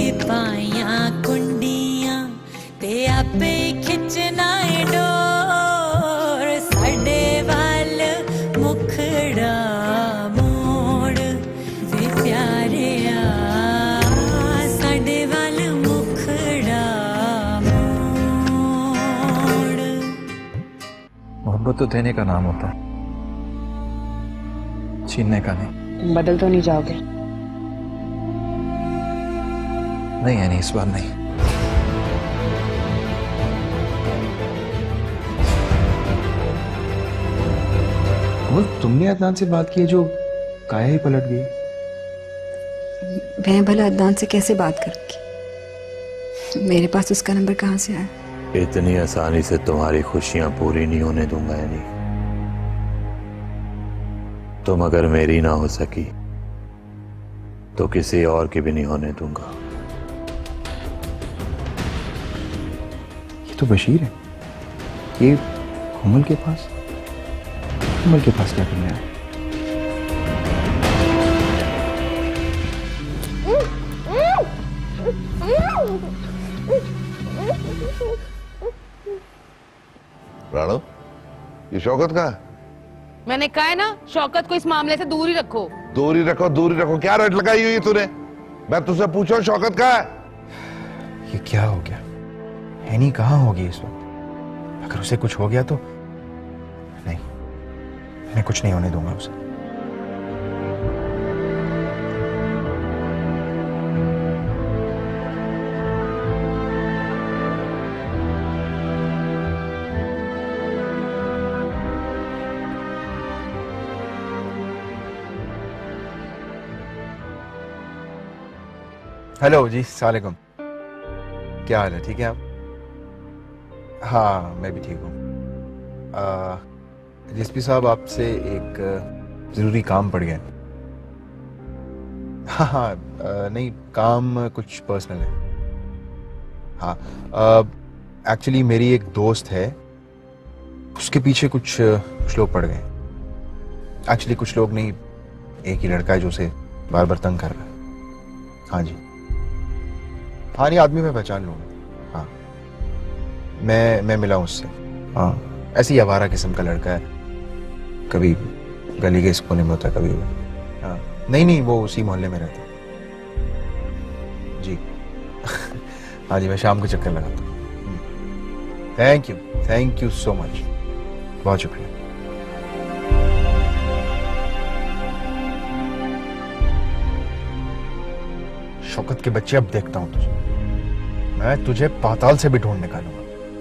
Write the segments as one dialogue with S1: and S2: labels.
S1: पाइया कुंडियां ते आपे खिंचना है डोर साडे वाल मुखड़ा मोड़ वे प्यारे साडे वाल मुखड़ा मोड़।
S2: मोहब्बत तो देने का नाम होता है, छीनने का नहीं।
S3: तुम बदल तो नहीं जाओगे?
S2: नहीं यानी इस बार नहीं।
S4: तुमने अदनान से बात की जो काया ही पलट गई।
S3: मैं भला अदनान से कैसे बात करूंगी? मेरे पास उसका नंबर कहाँ से आया?
S5: इतनी आसानी से तुम्हारी खुशियां पूरी नहीं होने दूंगा यानी। तुम अगर मेरी ना हो सकी तो किसी और की भी नहीं होने दूंगा।
S4: ये तो बशीर है। ये हुमल के पास क्या करना है?
S6: राणो, ये शौकत कहाँ है?
S7: मैंने कहा है ना, शौकत को इस मामले से दूर ही रखो।
S6: दूर ही रखो। क्या रट लगाई हुई है तूने? मैं तुझसे पूछा शौकत कहाँ है?
S4: ये क्या हो गया? हैनी कहाँ होगी इस वक्त? अगर उसे कुछ हो गया तो नहीं, मैं कुछ नहीं होने दूंगा उसे। हेलो जी, सलामुअलैकुम। क्या हाल है? ठीक है आप? हाँ मैं भी ठीक हूँ। डीएसपी साहब, आपसे एक ज़रूरी काम पड़ गया। हाँ, नहीं, काम कुछ पर्सनल है। हाँ, एक्चुअली मेरी एक दोस्त है, उसके पीछे कुछ लोग पड़ गए। एक्चुअली कुछ लोग नहीं, एक ही लड़का है जो उसे बार बार तंग कर रहा है। हाँ जी, हाँ नहीं, आदमी मैं पहचान लूँगा। हाँ, मैं मिला हूँ उससे। हाँ, ऐसी ही आवारा किस्म का लड़का है, कभी गली के इस कोने में होता है, कभी। हाँ नहीं, वो उसी मोहल्ले में रहता है जी। हाँ जी, मैं शाम को चक्कर लगाता हूँ। थैंक यू सो मच, बहुत शुक्रिया। शौकत के बच्चे, अब देखता हूँ तुझे। मैं तुझे पाताल से भी ढूंढ निकालूंगा।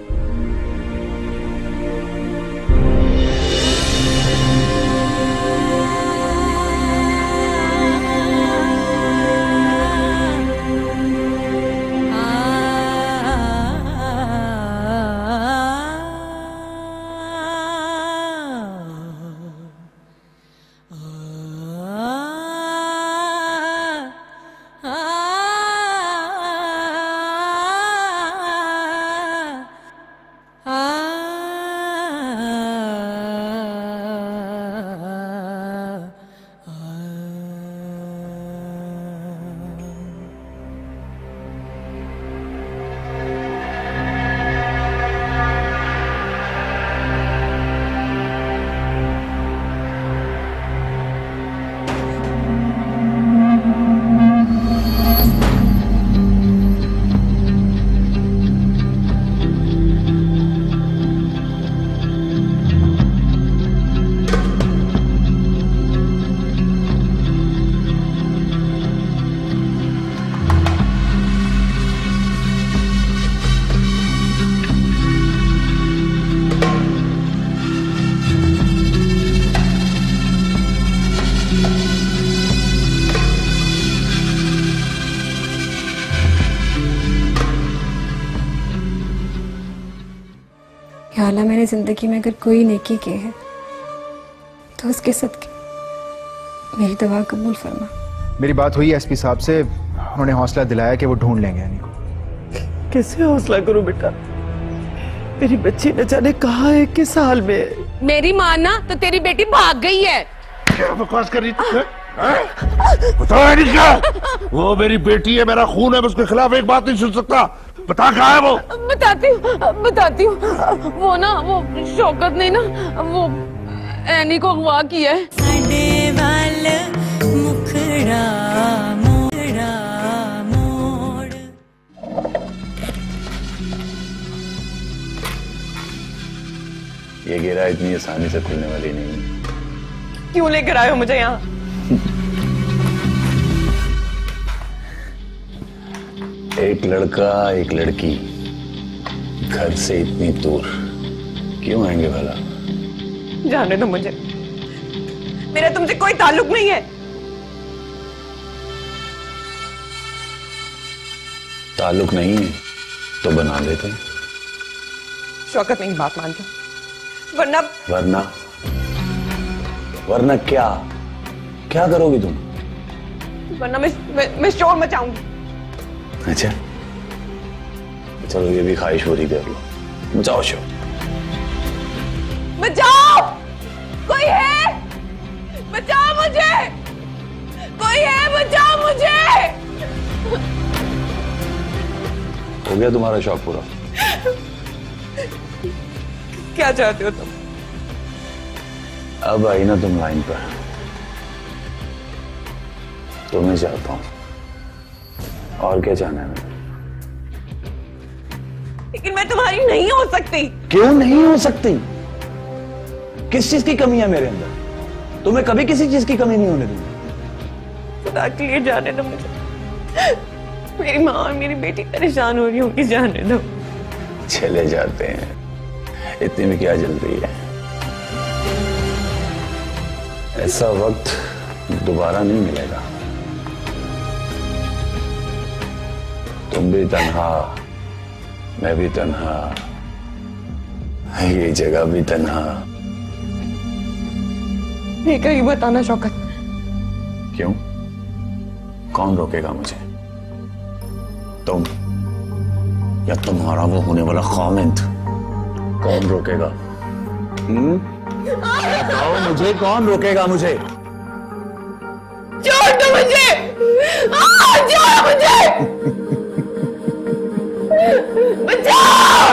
S3: या अल्लाह, मैंने जिंदगी में अगर कोई नेकी की है तो उसके सदके मेरी दवा कबूल फरमा।
S4: मेरी बात हुई एसपी साहब से, उन्होंने हौसला दिलाया कि वो ढूंढ लेंगे यानी को।
S8: कैसे हौसला करूं बेटा? मेरी बच्ची न जाने कहाँ है, किस हाल में है।
S7: मेरी माँ ना तो तेरी बेटी भाग गई है।
S6: क्या बकवास कर रही थी? बताया नहीं क्या? वो मेरी बेटी है, मेरा खून है, मैं उसके खिलाफ एक बात नहीं सुन सकता। बता कहाँ है वो?
S7: बताती हूँ। वो ना, वो शौकत ने ना वो एनी को अगवा किया है।
S1: साडे वाल मुखड़ा मोड़ा मोड़।
S5: ये गिरा इतनी आसानी से खुलने वाली नहीं।
S8: क्यों लेकर आए हो मुझे यहाँ?
S5: एक लड़का एक लड़की घर से इतनी दूर क्यों आएंगे भला?
S8: जाने दो मुझे, मेरा तुमसे कोई ताल्लुक नहीं है।
S5: ताल्लुक नहीं है तो बना लेते हैं।
S8: शौकत नहीं बात मानता, वरना
S5: वरना वरना क्या क्या करोगी तुम?
S8: वरना मैं शोर मचाऊंगी।
S5: अच्छा चलो ये भी ख्वाहिश पूरी कर लो, मचाओ शो।
S8: बचाओ, कोई है? बचाओ मुझे, कोई है? बचाओ मुझे।
S5: हो गया तुम्हारा शौक पूरा?
S8: क्या चाहते हो तुम?
S5: अब आई ना तुम लाइन पर, तुम्हें चाहता हूं, और क्या चाहना है?
S8: लेकिन मैं तुम्हारी नहीं हो सकती।
S5: क्यों नहीं हो सकती? किस चीज की कमी है मेरे अंदर? तुम्हें कभी किसी चीज की कमी नहीं होने दूंगी।
S8: खुदा के लिए जाने दो मुझे, मेरी माँ और मेरी बेटी परेशान हो रही होगी, जाने दो।
S5: चले जाते हैं, इतनी भी क्या जल्दी है? ऐसा वक्त दोबारा नहीं मिलेगा। तुम भी तन्हा, मैं भी तन्हा, ये जगह भी तन्हा।
S8: ये कहीं बताना शौकत।
S5: क्यों? कौन रोकेगा मुझे? तुम या तुम्हारा वो होने वाला खामिंद? कौन रोकेगा? बताओ मुझे, कौन रोकेगा मुझे?
S8: छोड़ दो मुझे, छोड़ मुझे, बचाओ।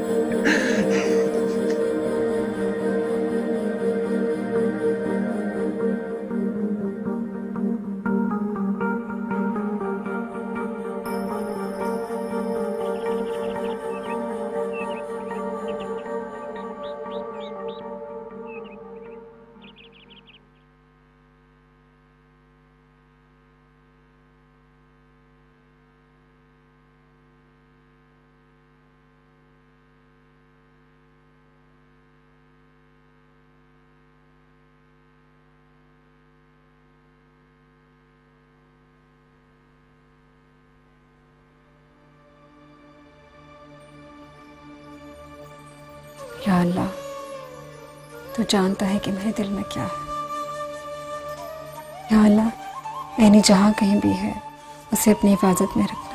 S3: या अल्लाह, तू जानता है कि मेरे दिल में क्या है। या अल्लाह, ऐनी जहाँ कहीं भी है उसे अपनी हिफाजत में रखना।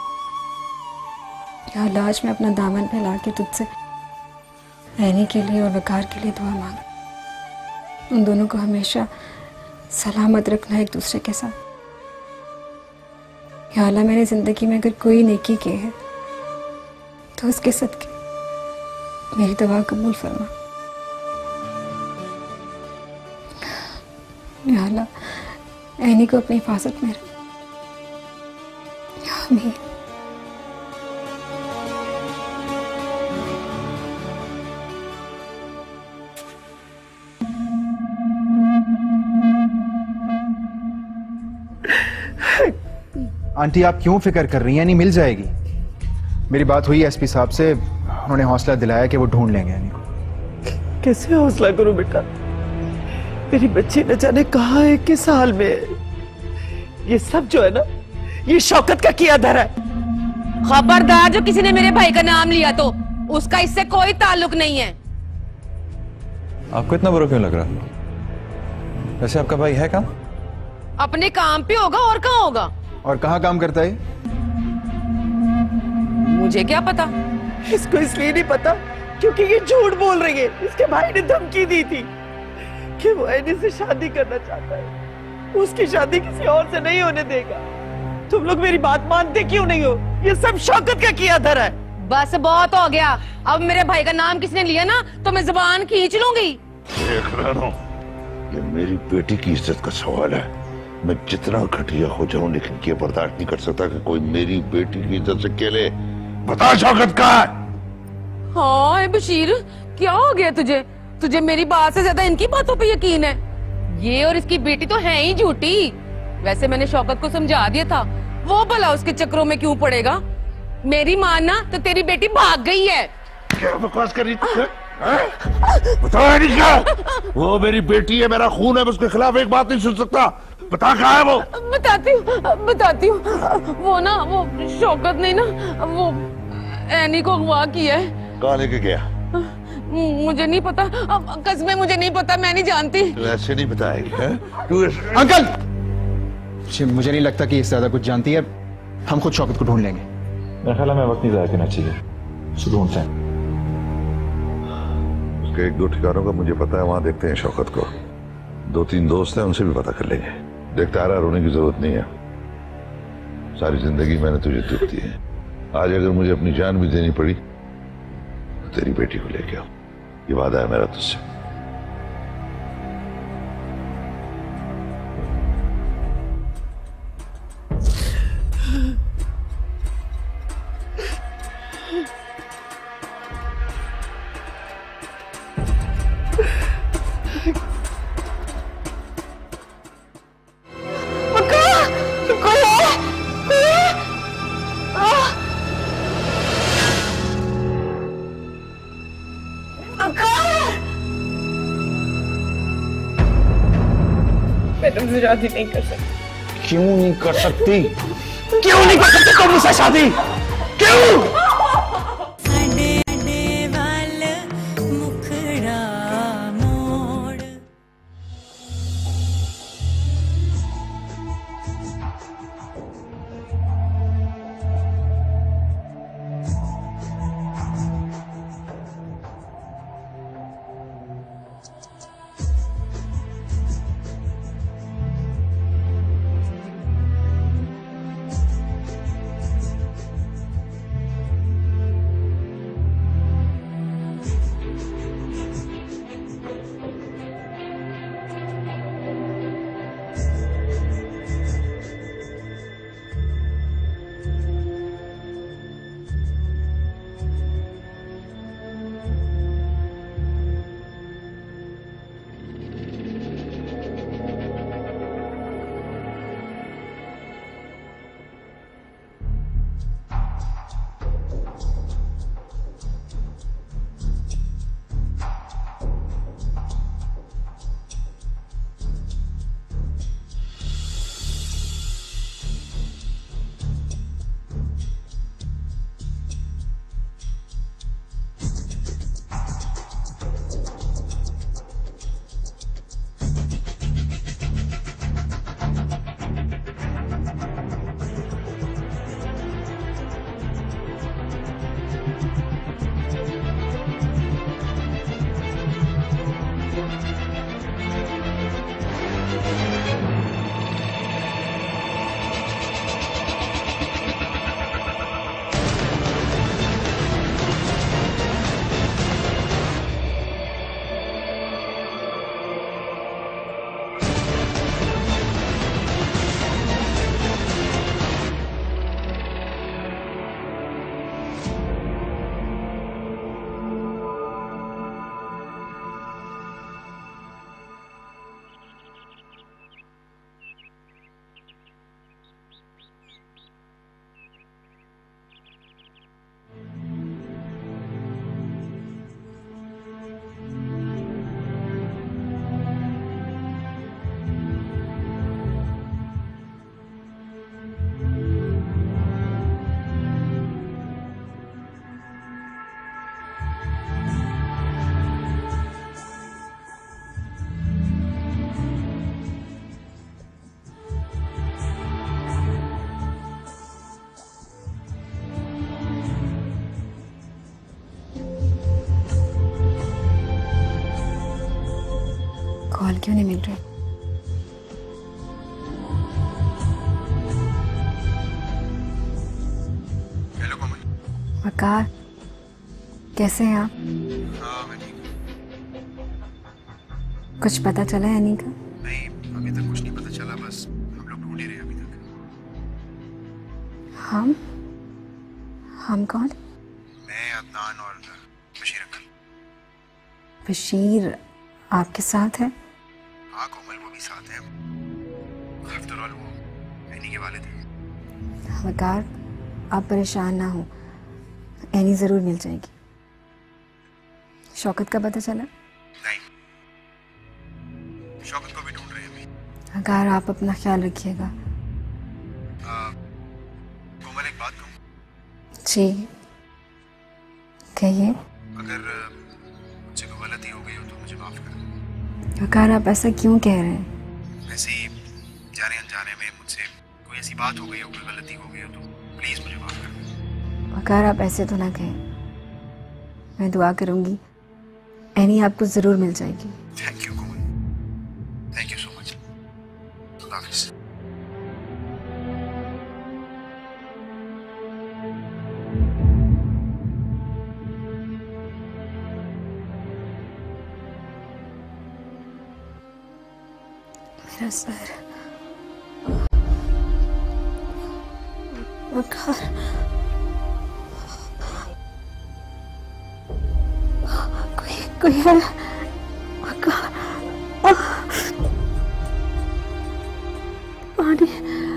S3: या अल्लाह, आज मैं अपना दामन फैला के तुझसे ऐनी के लिए और वकार के लिए दुआ मांग। उन दोनों को हमेशा सलामत रखना एक दूसरे के साथ। या अल्लाह, मैंने जिंदगी में अगर कोई नेकी की है तो उसके सदके मेरी दुआ कबूल फरमा। या अल्लाह, ऐनी को अपनी हिफाजत में रख। आमीन।
S4: आंटी, आप क्यों फिक्र कर रही हैं? नहीं, मिल जाएगी। मेरी बात हुई एसपी साहब से, उन्होंने हौसला दिलाया कि वो ढूंढ लेंगे यानी।
S8: कैसे हौसला करूं बेटा, मेरी बच्ची न जाने कहाँ है, किस हाल में है। ये सब जो है ना, ये शौकत का किया धरा है।
S7: खबरदार, जो किसी ने मेरे भाई का नाम लिया तो उसका इससे कोई ताल्लुक नहीं है।
S2: आपको इतना बुरा क्यों लग रहा है? वैसे आपका भाई है कहाँ?
S7: अपने काम पे होगा, और कहाँ होगा?
S4: और कहाँ काम करता है?
S7: मुझे क्या पता।
S8: इसको इसलिए नहीं पता क्योंकि ये झूठ बोल रही है। इसके भाई ने धमकी दी थी कि वो ऐनी से शादी करना चाहता है। उसकी शादी किसी और से नहीं होने देगा। तुम लोग मेरी बात मानते क्यों नहीं हो? ये सब शौकत का किया धरा है।
S7: बस बहुत हो गया। अब मेरे भाई का नाम किसने लिया ना तो मैं जुबान खींच लूंगी।
S6: देख रहा हूं, ये मेरी बेटी की इज्जत का सवाल है। मैं जितना घटिया हो जाऊं लेकिन ये बर्दाश्त नहीं कर सकता कि कोई मेरी बेटी की इज्जत से खेले। बता शौकत कहाँ है?
S7: हाँ बशीर, क्या हो गया तुझे? तुझे मेरी बात से ज्यादा इनकी बातों पे यकीन है। ये और इसकी बेटी तो है ही झूठी। वैसे मैंने शौकत को समझा दिया था, वो भला उसके चक्रों में क्यों पड़ेगा। मेरी मानना तो तेरी बेटी भाग गई है।
S6: क्या बकवास कर रही है? बताओ नहीं क्या? वो मेरी बेटी है, मेरा खून है, मैं उसके खिलाफ एक बात नहीं सुन सकता। बता कहाँ है वो?
S7: बताती हूँ। वो ना, वो शौकत ने ना वो एनी को अगवा किया है।
S6: कहाँ लेके गया?
S7: मुझे नहीं पता, कसमें मुझे नहीं पता, मैं नहीं जानती।
S6: तो ऐसे नहीं बताएगी तू?
S4: अंकल, मुझे नहीं लगता कि इससे ज्यादा कुछ जानती है। हम खुद शौकत को ढूंढ लेंगे।
S2: मेरा ख्याल है मैं वक्त नहीं जाया करना चाहिए, उसे ढूंढते हैं।
S6: उसके एक दो ठिकानों का मुझे पता है, वहां देखते हैं शौकत को। दो तीन दोस्त हैं, उनसे भी पता कर लेंगे। देखता आ रहा, रोने की जरूरत नहीं है। सारी जिंदगी मैंने तुझे दुख दी है। आज अगर मुझे अपनी जान भी देनी पड़ी तो तेरी बेटी को लेके आओ, ये वादा है मेरा तुझसे।
S8: मैं तुमसे शादी नहीं कर सकती।
S2: क्यों नहीं कर सकती?
S8: क्यों नहीं कर सकती तुम मुझसे शादी? क्यों?
S3: कॉल क्यों नहीं मिल रही? वकार, कैसे हैं आप?
S4: हाँ मैं ठीक हूँ।
S3: कुछ पता चला है एनी का?
S4: नहीं, अभी तक कुछ नहीं पता चला, बस हम लोग ढूंढ ही रहे हैं अभी तक।
S3: हम कौन?
S4: मैं, अदनान और बशीर अंकल।
S3: बशीर आपके साथ है?
S4: हाँ कोमल, वो भी साथ है। आफ्टर ऑल वो एनी के वालिद हैं।
S3: वकार, आप परेशान ना हो, एनी जरूर मिल जाएगी। शौकत का पता चला?
S4: नहीं, शौकत को भी ढूंढ रहे हैं अभी।
S3: वकार, आप अपना ख्याल रखिएगा।
S4: कोमल, एक बात कहूँ?
S3: जी कहिए।
S4: अगर मुझसे कोई गलती हो गई हो तो मुझे माफ कर।
S3: वकार, आप ऐसा क्यों कह रहे हैं?
S4: वैसे ही जाने अनजाने में मुझसे कोई ऐसी बात हो गई हो, कोई गलती हो गई हो तो प्लीज मुझे माफ कर।
S3: वकार, आप ऐसे तो ना कहें। मैं दुआ करूंगी एनी आपको जरूर मिल जाएगी।
S4: Thank you Komal, thank you so much. खुदा हाफिज़।
S3: मेरा सर। वकार, कोई है? वकार, पानी।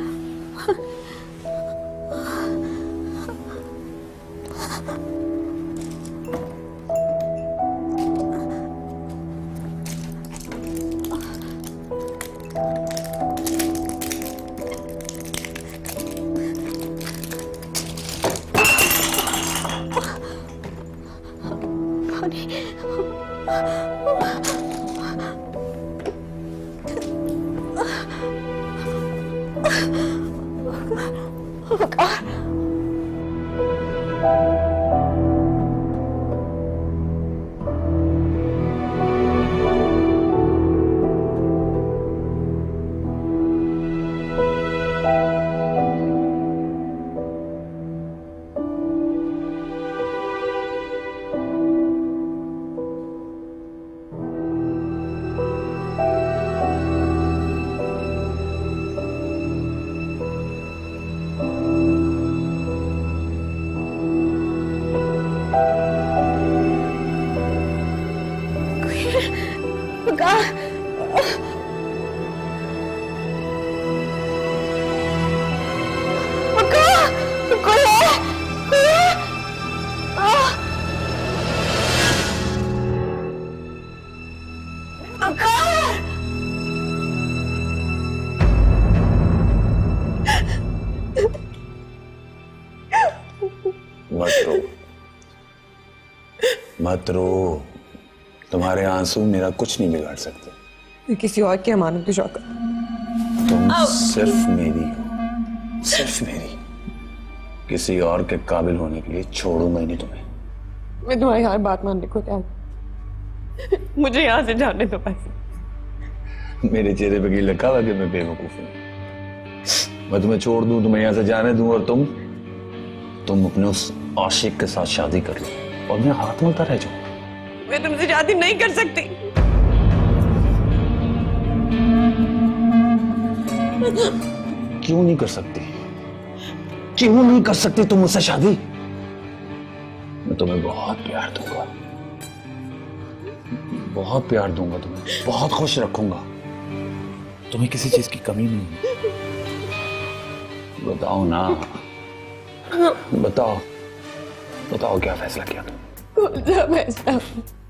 S5: मत रो, तुम्हारे आंसू मेरा कुछ नहीं बिगाड़ सकते।
S8: मैं किसी और की अमानत की शौकत।
S5: तुम सिर्फ मेरी हो, सिर्फ मेरी। किसी और के काबिल होने के लिए छोड़ूंगा ही नहीं तुम्हें।
S8: मैं तुम्हारी हर बात मानने को तैयार। मुझे यहाँ से जाने दो बस।
S5: मेरे चेहरे पे की लिखा हुआ कि मैं बेवकूफ हूँ। मैं तुम्हें छोड़ दूं, तुम्हें यहाँ से जाने दूं और तुम अपने उस आशिक के साथ शादी कर लो और मैं हाथ मलता रह जाऊं।
S8: मैं तुमसे शादी नहीं कर सकती।
S5: क्यों नहीं कर सकती? क्यों नहीं कर सकती तुम मुझसे शादी? मैं तुम्हें बहुत प्यार दूंगा, बहुत प्यार दूंगा तुम्हें, बहुत खुश रखूंगा। तुम्हें किसी चीज की कमी नहीं है। बताओ ना, बताओ बताओ क्या फैसला किया तुम?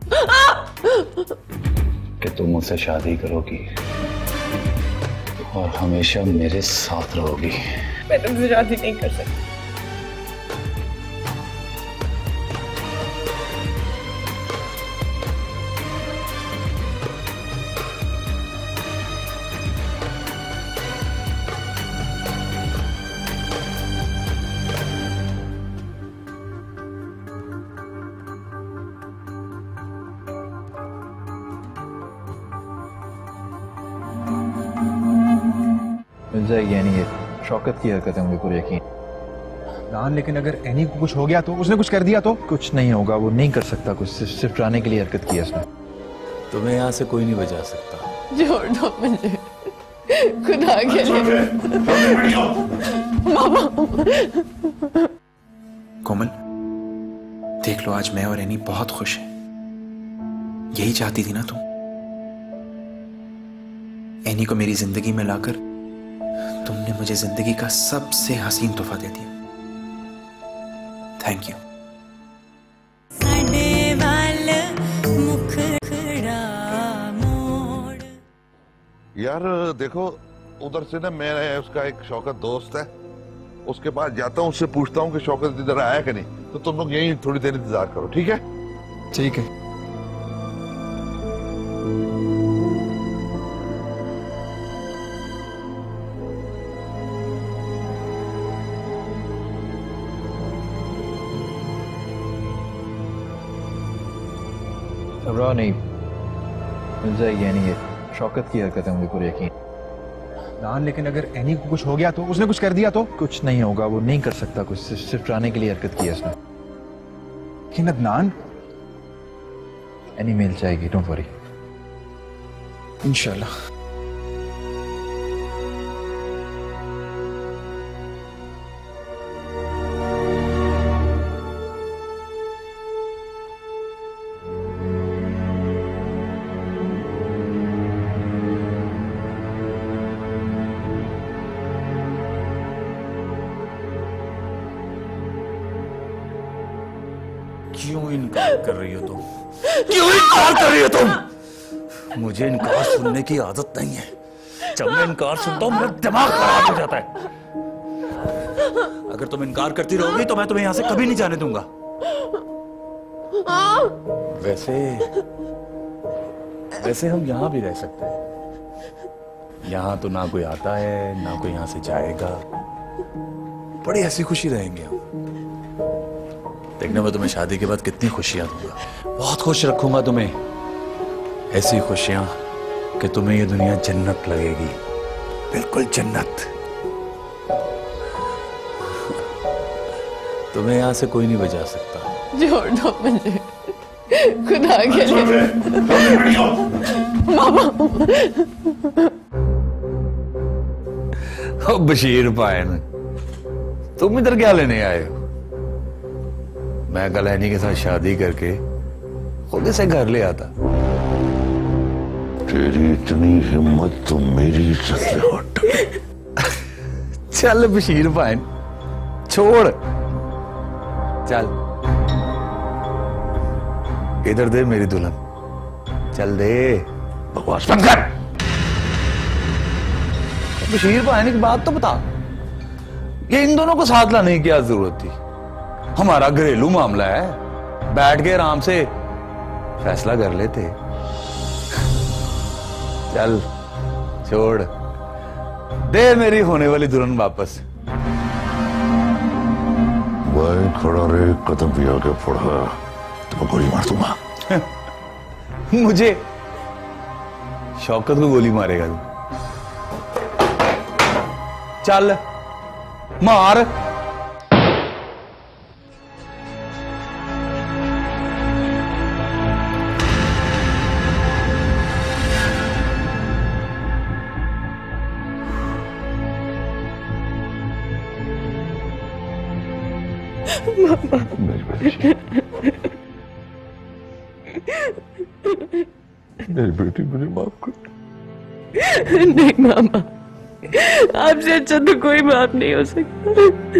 S5: कि तुम मुझसे शादी करोगी और हमेशा मेरे साथ रहोगी।
S8: मैं तुमसे शादी नहीं कर सकती।
S2: मिल जाएगी यानी ये शौकत की हरकत है, मुझे पूरा यकीन।
S4: नान, लेकिन अगर एनी को कुछ हो गया तो, उसने कुछ कर दिया तो?
S2: कुछ नहीं होगा, वो नहीं कर सकता कुछ, सिर्फ डराने के लिए हरकत की है उसने।
S5: तुम्हें यहाँ से कोई नहीं बचा सकता।
S7: छोड़ दो मुझे, खुदा के लिए। मामा।
S9: कोमल, देख लो आज मैं और एनी बहुत खुश हैं। यही चाहती थी ना तुम? एनी को मेरी जिंदगी में लाकर तुमने मुझे जिंदगी का सबसे हसीन तोहफा दे दिया। Thank you.
S1: साडे वाल मुखड़ा मोड़।
S6: यार देखो, उधर से ना मैं उसका एक शौकत दोस्त है, उसके पास जाता हूँ, उससे पूछता हूँ कि शौकत इधर आया कि नहीं। तो तुम लोग यहीं थोड़ी देर इंतजार करो, ठीक है?
S4: ठीक है।
S2: घबराओ नहीं, मिल जाएगी एनी। ये शौकत की हरकत है, मुझे पूरा यकीन।
S4: नान, लेकिन अगर एनी को कुछ हो गया तो, उसने कुछ कर दिया तो?
S2: कुछ नहीं होगा, वो नहीं कर सकता कुछ, सिर्फ डराने के लिए हरकत की है उसने।
S4: लेकिन अदनान,
S2: एनी मिल जाएगी, डोंट वरी।
S9: इंशाल्लाह।
S5: क्यों इनकार कर रही हो तुम? क्यों इनकार कर रही हो तुम? मुझे इनकार सुनने की आदत नहीं है। जब मैं इनकार सुनता हूं मेरा दिमाग खराब हो जाता है। अगर तुम इनकार करती रहोगी तो मैं तुम्हें यहां से कभी नहीं जाने दूंगा। वैसे हम यहां भी रह सकते हैं। यहां तो ना कोई आता है ना कोई यहां से जाएगा। बड़ी हंसी खुशी रहेंगे हम। देखना मैं तुम्हें शादी के बाद कितनी खुशियां दूंगा। बहुत खुश रखूंगा तुम्हें, ऐसी खुशियां कि तुम्हें ये दुनिया जन्नत लगेगी, बिल्कुल जन्नत। तुम्हें यहां से कोई नहीं बचा सकता।
S7: छोड़ दो मुझे, खुदा के लिए। मामा।
S5: ओ बशीर पायन, तुम इधर क्या लेने आए हो? मैं कल एनी के साथ शादी करके खुद से घर ले आता।
S6: तेरी इतनी हिम्मत तो मेरी इज्जत से हट।
S5: चल बशीर भाई, छोड़। चल इधर दे मेरी दुल्हन, चल दे।
S6: बकवास बंद कर।
S5: बशीर भाई एक बात तो बता, ये इन दोनों को साथ लाने की क्या जरूरत थी? हमारा घरेलू मामला है, बैठ के आराम से फैसला कर लेते। चल छोड़, दे मेरी होने वाली दुल्हन वापस।
S6: वही खड़ा रहे, कदम भी आगे पड़ा तो मैं गोली मार दूंगा।
S5: मुझे? शौकत को गोली मारेगा तू? चल मार।
S6: मेरी बेटी, मुझे माफ कर।
S8: नहीं मामा, आपसे अच्छा तो कोई बाप नहीं हो सकता।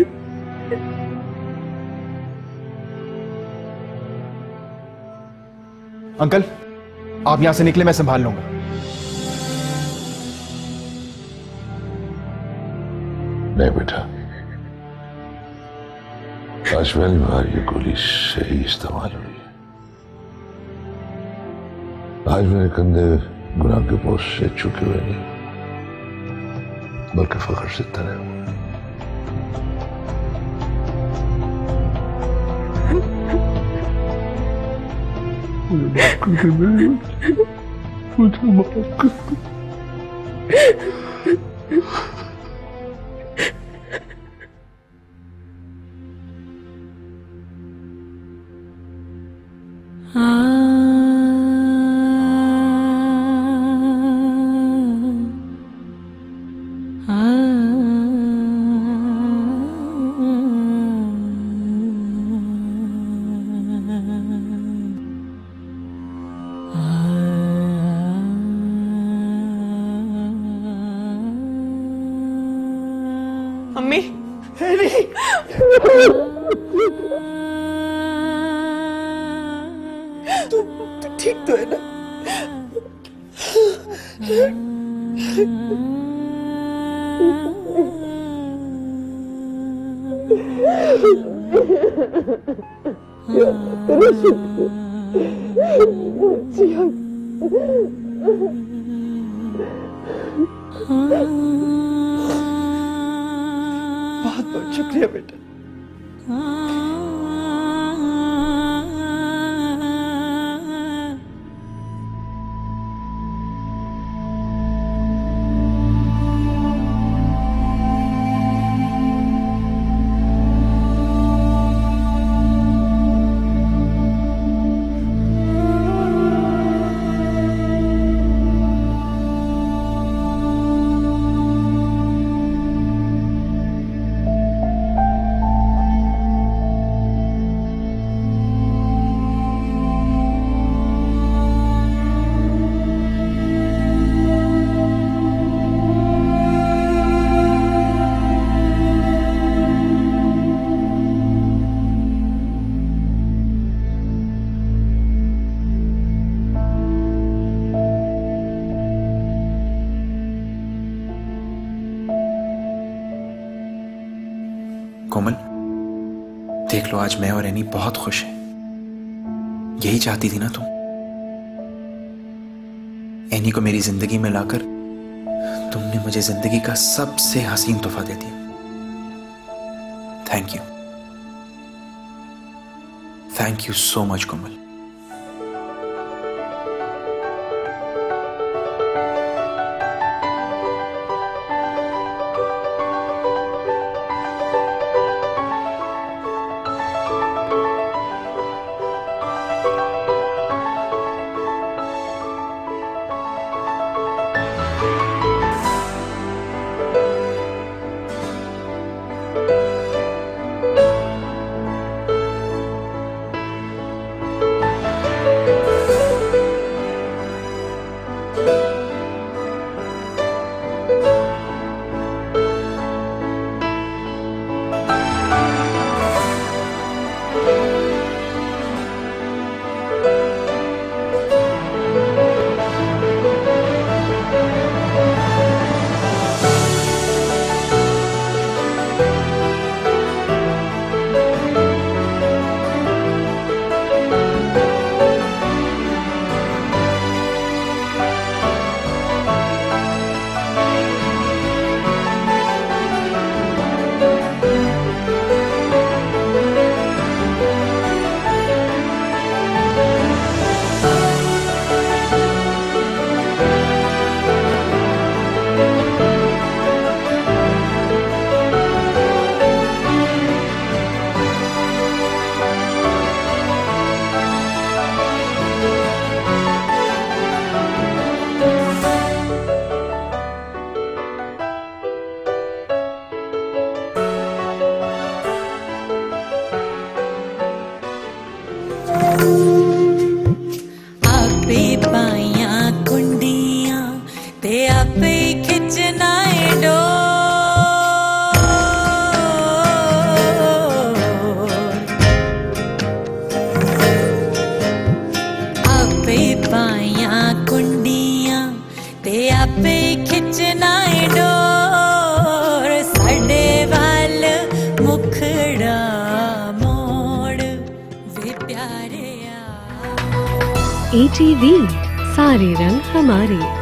S4: अंकल, आप यहां से निकले, मैं संभाल लूंगा।
S6: नहीं बेटा, आज पहली बार ये गोली सही इस्तेमाल हुई है। आज मेरे कंधे गुनाह के बोझ से चुके हुए नहीं, बल्कि फख्र से तने हुए। मुझे माफ कर दो।
S8: मम्मी हैरी तू ठीक तो है ना? बहुत बहुत शुक्रिया बेटा।
S9: कोमल, देख लो आज मैं और एनी बहुत खुश हैं। यही चाहती थी ना तुम? एनी को मेरी जिंदगी में लाकर तुमने मुझे जिंदगी का सबसे हसीन तोहफा दे दिया। Thank you, thank you so much Komal.
S1: आपे पाया कुंडियां ते आपे खिंचना आपे पाया कुंडियां ते आपे खिंचना डोर साडे वाल मुखड़ा मोड़ वे प्यारे
S10: ATV सारे रंग हमारे।